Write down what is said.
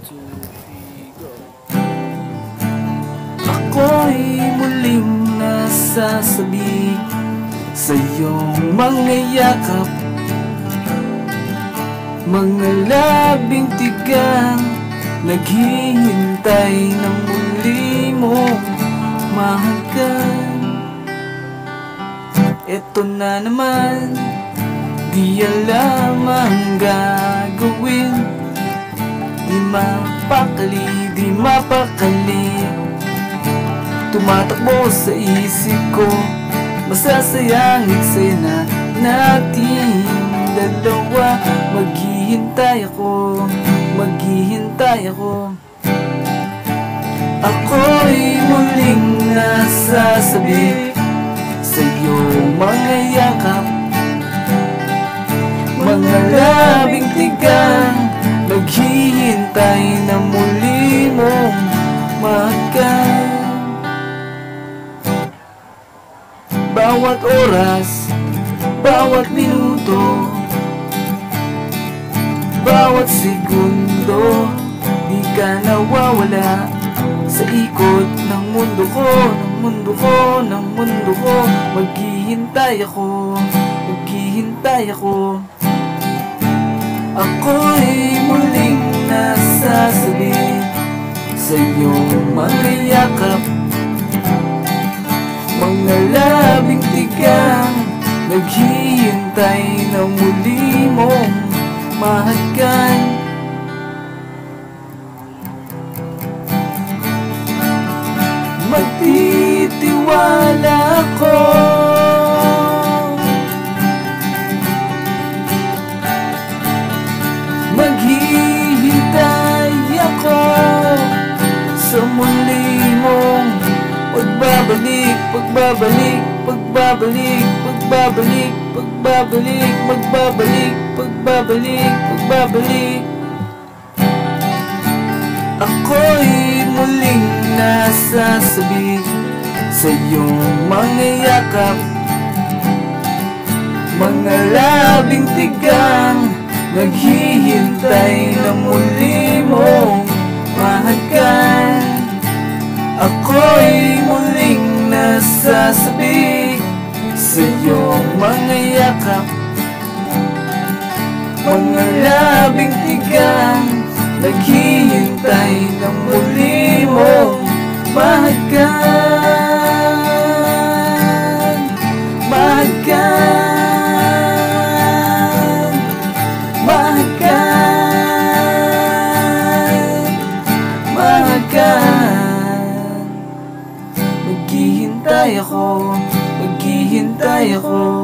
2, 3, go. Ako'y muling nasasabi sa iyong mga yakap, mga labing tigang naghihintay ng muli mong mahagan. Eto na naman, di alam ang gagawin, di mapakali, di mapakali. Tumatakbo sa isip ko, masasayang eksena nating dalawa. Maghihintay ako, maghihintay ako. Ako'y muling nasasabi sa iyong mga yakap, mga labing tigang naghihintay na muli mong mahagan. Bawat oras, bawat minuto, bawat segundo, di ka nawawala sa ikot ng mundo ko, ng mundo ko, ng mundo ko. Maghihintay ako, maghihintay ako. Ako'y muling nasasabi sa iyong mga yakap, mga labing tigang naghihintay na muli mong mahagan. Magtitiwala ako, maghihintay ako sa muli mong pagbabalik, pagbabalik, pagbabalik, pagbabalik, pagbabalik, magbabalik, pagbabalik, pagbabalik. Ako'y muling nasasabi sa iyong mga yakap, mga labing tigang naghihintay na muli mong mahagan. Ako'y muling nasasabi sa iyong mga yakap, mga labing tigang naghihintay na muli mong mahagan. Mahagan, mahagan, mahagan. Maghihintay ako, maghihintay ako.